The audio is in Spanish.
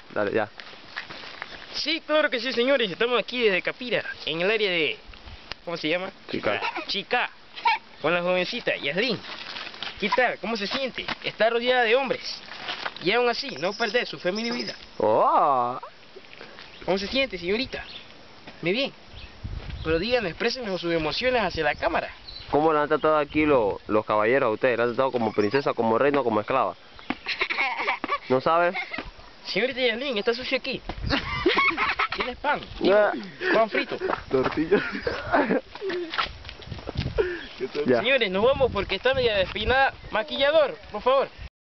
Dale, ya. Sí, claro que sí, señores. Estamos aquí desde Capira, en el área de... ¿Cómo se llama? Chica. Chica. Con la jovencita, Yaslin. ¿Qué tal? ¿Cómo se siente? Está rodeada de hombres. Y aún así, no perder su feminidad. Oh. ¿Cómo se siente, señorita? Muy bien. Pero díganme, expresen sus emociones hacia la cámara. ¿Cómo la han tratado aquí los caballeros a ustedes? ¿La han tratado como princesa, como reina o como esclava? ¿No sabes? Señorita Yaslin, está sucio aquí. ¿Tienes pan? Digo, pan frito. Tortilla. Ya. Señores, nos vamos porque está media despeinada. Maquillador, por favor.